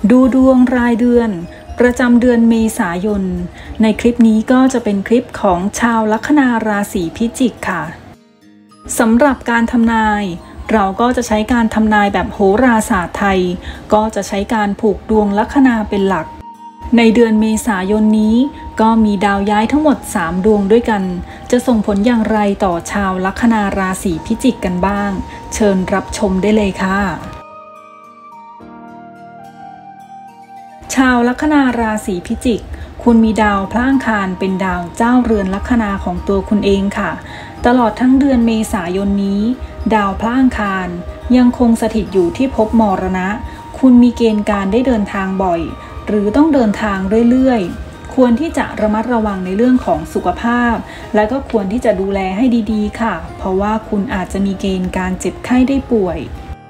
ดูดวงรายเดือนประจำเดือนเมษายนในคลิปนี้ก็จะเป็นคลิปของชาวลัคนาราศีพิจิกค่ะสำหรับการทำนายเราก็จะใช้การทำนายแบบโหราศาสตร์ไทยก็จะใช้การผูกดวงลัคนาเป็นหลักในเดือนเมษายนนี้ก็มีดาวย้ายทั้งหมด3ดวงด้วยกันจะส่งผลอย่างไรต่อชาวลัคนาราศีพิจิกกันบ้างเชิญรับชมได้เลยค่ะชาวลัคนาราศีพิจิกคุณมีดาวพระอังคารเป็นดาวเจ้าเรือนลัคนาของตัวคุณเองค่ะตลอดทั้งเดือนเมษายนนี้ดาวพระอังคารยังคงสถิตอยู่ที่ภพมรณะคุณมีเกณฑ์การได้เดินทางบ่อยหรือต้องเดินทางเรื่อยๆควรที่จะระมัดระวังในเรื่องของสุขภาพและก็ควรที่จะดูแลให้ดีๆค่ะเพราะว่าคุณอาจจะมีเกณฑ์การเจ็บไข้ได้ป่วย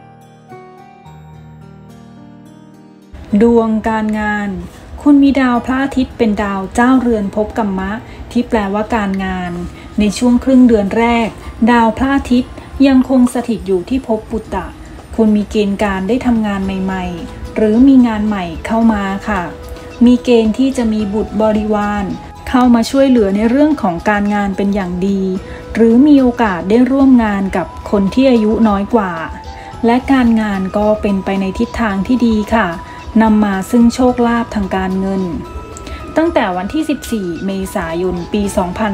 ดวงการงานคุณมีดาวพระอาทิตย์เป็นดาวเจ้าเรือนภพกัมมะที่แปลว่าการงานในช่วงครึ่งเดือนแรกดาวพระอาทิตย์ยังคงสถิตอยู่ที่ภพปุตตะคุณมีเกณฑ์การได้ทำงานใหม่ๆหรือมีงานใหม่เข้ามาค่ะมีเกณฑ์ที่จะมีบุตรบริวารเข้ามาช่วยเหลือในเรื่องของการงานเป็นอย่างดีหรือมีโอกาสได้ร่วมงานกับคนที่อายุน้อยกว่าและการงานก็เป็นไปในทิศทางที่ดีค่ะนำมาซึ่งโชคลาภทางการเงินตั้งแต่วันที่14เมษายนปี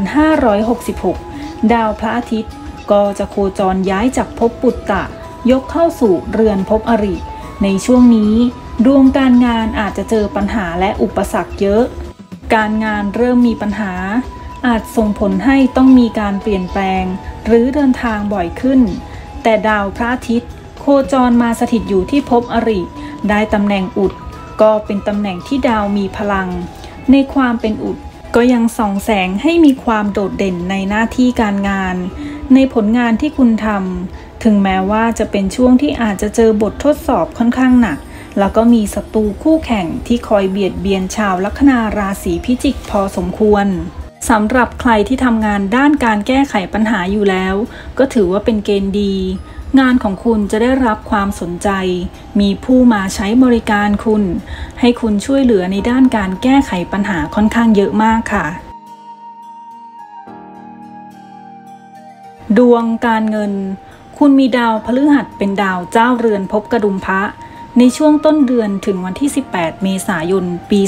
2566ดาวพระอาทิตย์ก็จะโคจรย้ายจากภพปุตตะยกเข้าสู่เรือนภพอริในช่วงนี้ดวงการงานอาจจะเจอปัญหาและอุปสรรคเยอะการงานเริ่มมีปัญหาอาจส่งผลให้ต้องมีการเปลี่ยนแปลงหรือเดินทางบ่อยขึ้นแต่ดาวพระอาทิตย์โคจรมาสถิตอยู่ที่ภพอริได้ตำแหน่งอุดก็เป็นตำแหน่งที่ดาวมีพลังในความเป็นอุดก็ยังส่องแสงให้มีความโดดเด่นในหน้าที่การงานในผลงานที่คุณทำถึงแม้ว่าจะเป็นช่วงที่อาจจะเจอบททดสอบค่อนข้างหนักแล้วก็มีศัตรูคู่แข่งที่คอยเบียดเบียนชาวลัคนาราศีพิจิกพอสมควรสำหรับใครที่ทำงานด้านการแก้ไขปัญหาอยู่แล้วก็ถือว่าเป็นเกณฑ์ดีงานของคุณจะได้รับความสนใจมีผู้มาใช้บริการคุณให้คุณช่วยเหลือในด้านการแก้ไขปัญหาค่อนข้างเยอะมากค่ะดวงการเงินคุณมีดาวพฤหัสเป็นดาวเจ้าเรือนภพกระดุมพระในช่วงต้นเดือนถึงวันที่18เมษายนปี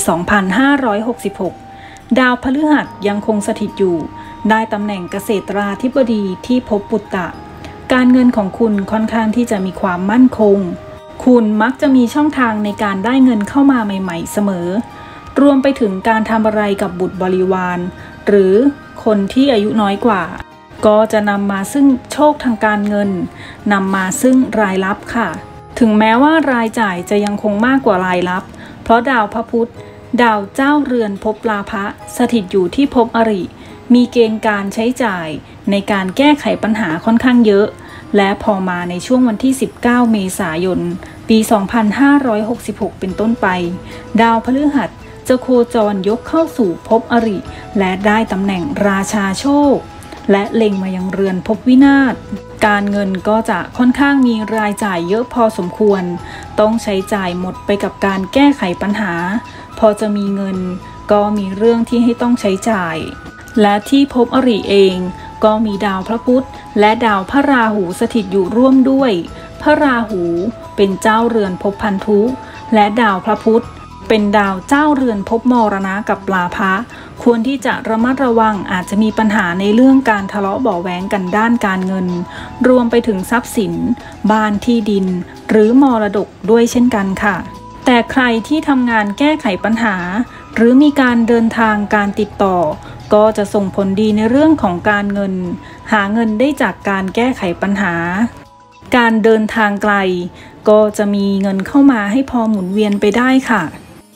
2566ดาวพฤหัสยังคงสถิตอยู่ได้ตำแหน่งเกษตราธิบดีที่ภพปุตตะการเงินของคุณค่อนข้างที่จะมีความมั่นคงคุณมักจะมีช่องทางในการได้เงินเข้ามาใหม่ๆเสมอรวมไปถึงการทำอะไรกับบุตรบริวารหรือคนที่อายุน้อยกว่าก็จะนำมาซึ่งโชคทางการเงินนำมาซึ่งรายรับค่ะถึงแม้ว่ารายจ่ายจะยังคงมากกว่ารายรับเพราะดาวพระพุธดาวเจ้าเรือนภพลาภะสถิตอยู่ที่ภพอริมีเกณฑ์การใช้จ่ายในการแก้ไขปัญหาค่อนข้างเยอะและพอมาในช่วงวันที่19เมษายนปี2566เป็นต้นไปดาวพฤหัสจะโคจรยกเข้าสู่ภพอริและได้ตำแหน่งราชาโชคและเล็งมายังเรือนภพวินาศการเงินก็จะค่อนข้างมีรายจ่ายเยอะพอสมควรต้องใช้จ่ายหมดไปกับการแก้ไขปัญหาพอจะมีเงินก็มีเรื่องที่ให้ต้องใช้จ่ายและที่ภพอริเองก็มีดาวพระพุธและดาวพระราหูสถิตอยู่ร่วมด้วยพระราหูเป็นเจ้าเรือนภพพันธุและดาวพระพุธเป็นดาวเจ้าเรือนภพมรณะกับลาภะควรที่จะระมัดระวังอาจจะมีปัญหาในเรื่องการทะเลาะเบาะแว้งกันด้านการเงินรวมไปถึงทรัพย์สินบ้านที่ดินหรือมรดกด้วยเช่นกันค่ะแต่ใครที่ทำงานแก้ไขปัญหาหรือมีการเดินทางการติดต่อก็จะส่งผลดีในเรื่องของการเงินหาเงินได้จากการแก้ไขปัญหาการเดินทางไกลก็จะมีเงินเข้ามาให้พอหมุนเวียนไปได้ค่ะ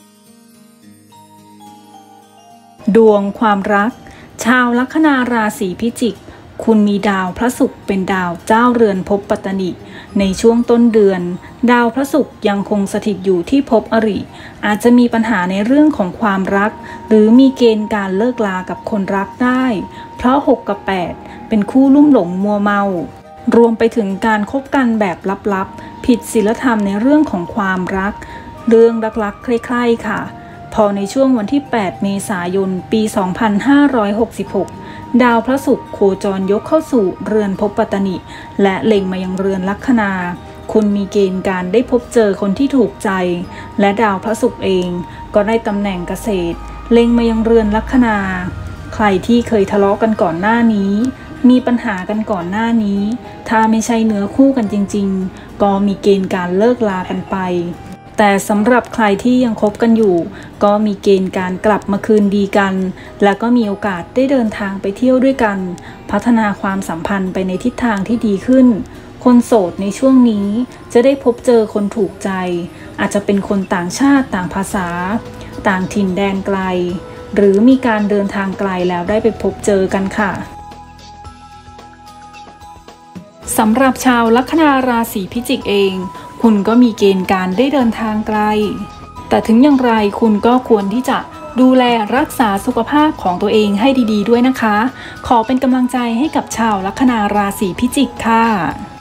ดวงความรักชาวลัคนาราศีพิจิกคุณมีดาวพระศุกร์เป็นดาวเจ้าเรือนภพปัตตนิในช่วงต้นเดือนดาวพระศุกร์ยังคงสถิตอยู่ที่ภพอริอาจจะมีปัญหาในเรื่องของความรักหรือมีเกณฑ์การเลิกลากับคนรักได้เพราะ6กับ8เป็นคู่ลุ่มหลงมัวเมารวมไปถึงการคบกันแบบลับๆผิดศีลธรรมในเรื่องของความรักเรื่องรักๆใคร่ๆค่ะพอในช่วงวันที่ 8 เมษายน ปี 2566 ดาวพระศุกร์โคจรยกเข้าสู่เรือนภพปัตตนิและเล็งมายังเรือนลัคนาคุณมีเกณฑ์การได้พบเจอคนที่ถูกใจและดาวพระศุกร์เองก็ได้ตำแหน่งเกษตรเล็งมายังเรือนลัคนาใครที่เคยทะเลาะกันก่อนหน้านี้มีปัญหากันก่อนหน้านี้ถ้าไม่ใช่เนื้อคู่กันจริงๆก็มีเกณฑ์การเลิกลากันไปแต่สำหรับใครที่ยังคบกันอยู่ก็มีเกณฑ์การกลับมาคืนดีกันและก็มีโอกาสได้เดินทางไปเที่ยวด้วยกันพัฒนาความสัมพันธ์ไปในทิศทางที่ดีขึ้นคนโสดในช่วงนี้จะได้พบเจอคนถูกใจอาจจะเป็นคนต่างชาติต่างภาษาต่างถิ่นแดนไกลหรือมีการเดินทางไกลแล้วได้ไปพบเจอกันค่ะสำหรับชาวลัคนาราศีพิจิกเองคุณก็มีเกณฑ์การได้เดินทางไกลแต่ถึงอย่างไรคุณก็ควรที่จะดูแลรักษาสุขภาพของตัวเองให้ดีๆด้วยนะคะขอเป็นกำลังใจให้กับชาวลัคนาราศีพิจิกค่ะ